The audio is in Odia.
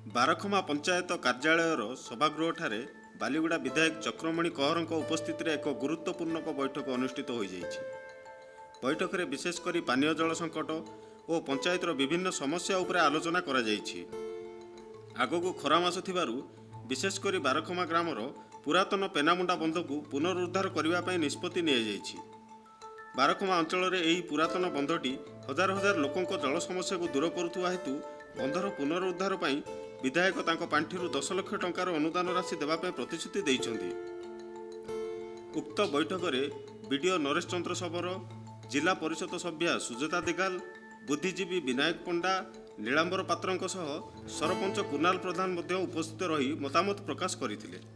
ବାରଖମା ପଞ୍ଚାୟତ କାର୍ଯ୍ୟାଳୟର ସଭାଗୃହଠାରେ ବାଲିଗୁଡ଼ା ବିଧାୟକ ଚକ୍ରମଣି କହରଙ୍କ ଉପସ୍ଥିତିରେ ଏକ ଗୁରୁତ୍ୱପୂର୍ଣ୍ଣ ବୈଠକ ଅନୁଷ୍ଠିତ ହୋଇଯାଇଛି। ବୈଠକରେ ବିଶେଷ କରି ପାନୀୟ ଜଳ ସଙ୍କଟ ଓ ପଞ୍ଚାୟତର ବିଭିନ୍ନ ସମସ୍ୟା ଉପରେ ଆଲୋଚନା କରାଯାଇଛି। ଆଗକୁ ଖରା ମାସ ଥିବାରୁ ବିଶେଷ କରି ବାରଖମା ଗ୍ରାମର ପୁରାତନ ପେନାମୁଣ୍ଡା ବନ୍ଧକୁ ପୁନରୁଦ୍ଧାର କରିବା ପାଇଁ ନିଷ୍ପତ୍ତି ନିଆଯାଇଛି। ବାରଖମା ଅଞ୍ଚଳରେ ଏହି ପୁରାତନ ବନ୍ଧଟି ହଜାର ହଜାର ଲୋକଙ୍କ ଜଳ ସମସ୍ୟାକୁ ଦୂର କରୁଥିବା ହେତୁ ବନ୍ଧର ପୁନରୁଦ୍ଧାର ପାଇଁ ବିଧାୟକ ତାଙ୍କ ପାଣ୍ଠିରୁ 10 ଲକ୍ଷ ଟଙ୍କାର ଅନୁଦାନ ରାଶି ଦେବା ପାଇଁ ପ୍ରତିଶ୍ରୁତି ଦେଇଛନ୍ତି। ଉକ୍ତ ବୈଠକରେ ବିଡିଓ ନରେଶ ଚନ୍ଦ୍ର ଶବର, ଜିଲ୍ଲା ପରିଷଦ ସଭ୍ୟା ସୁଜାତା ଦିଗାଲ, ବୁଦ୍ଧିଜୀବୀ ବିନାୟକ ପଣ୍ଡା, ନୀଳାମ୍ବର ପାତ୍ରଙ୍କ ସହ ସରପଞ୍ଚ କୁନାଲ ପ୍ରଧାନ ମଧ୍ୟ ଉପସ୍ଥିତ ରହି ମତାମତ ପ୍ରକାଶ କରିଥିଲେ।